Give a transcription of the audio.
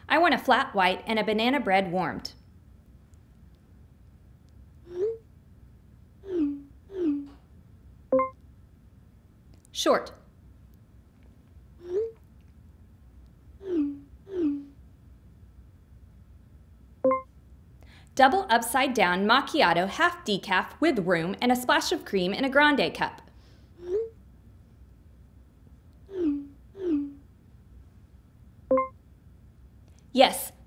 I want a flat white and a banana bread warmed. Short. Double upside down macchiato half decaf with room and a splash of cream in a grande cup. Yes,